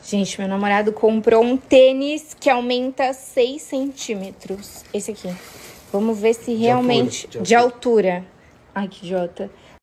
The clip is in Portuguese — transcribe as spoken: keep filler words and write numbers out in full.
Gente, meu namorado comprou um tênis que aumenta seis centímetros. Esse aqui. Vamos ver se realmente... De altura, de de altura. Ai, que idiota.